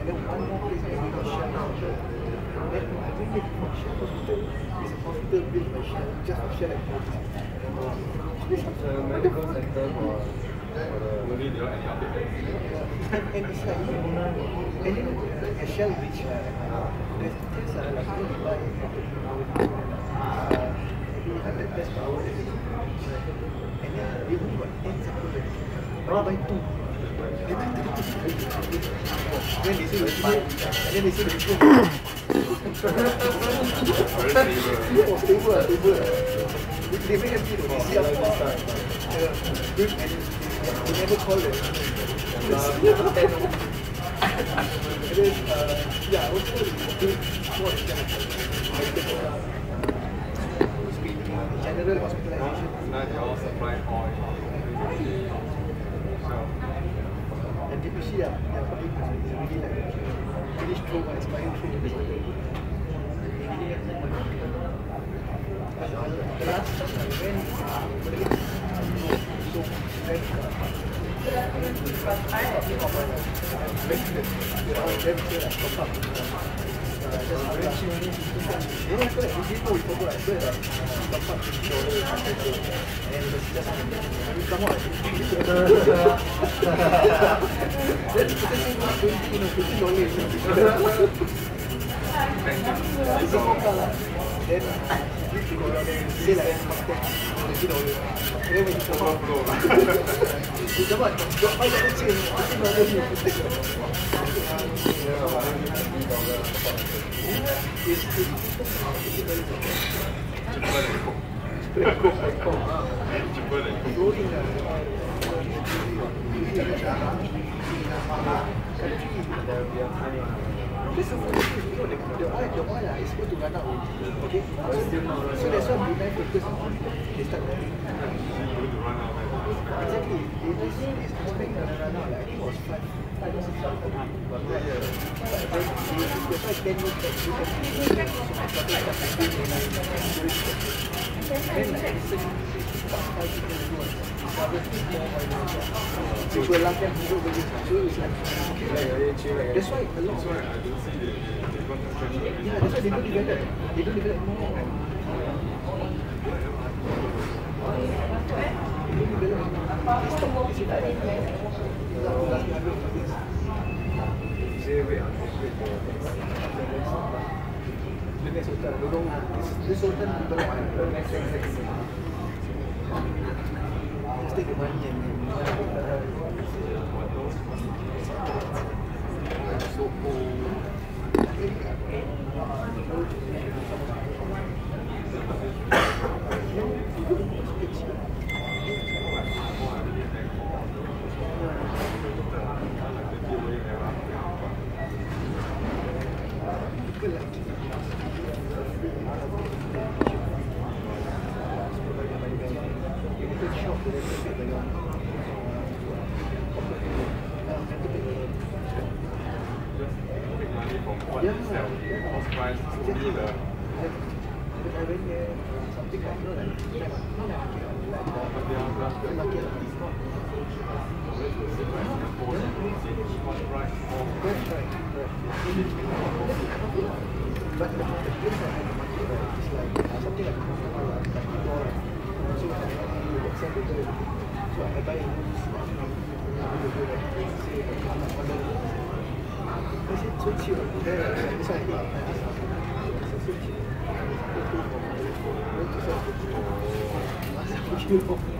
then one more place I got Shell Hospital. Then I went there for Shell Hospital. It's a hospital built by Shell, just for Shell activities. It's a medical center for and it's like, and you know, at Shell Beach, there's like you buy maybe 100 plus per hour, and then they only got 10 supplements. But you buy 2. Then they say it's fine, and then they say it's good. Stable. They make a deal, they see how they never call it. And then, yeah, also do more general hospitalization. Now they all supply oil. And DPC, their public is really like finish through my expiring through. The last time I went, so very say like $50. Then when you come out, you come out, your eye got to change. Listen, the oil is supposed to run out, okay? So that's why Brunei focus on they start running. Exactly. They expect to run out, like I think it was 5 or 6 hours. But then that's why 10 years back, so I started then like Edison, 5 people do it. People love them, so it's like, that's why a lot of yeah, that's why they don't develop. They don't develop more. They stop. They say this Sultan people just take the money and beautiful.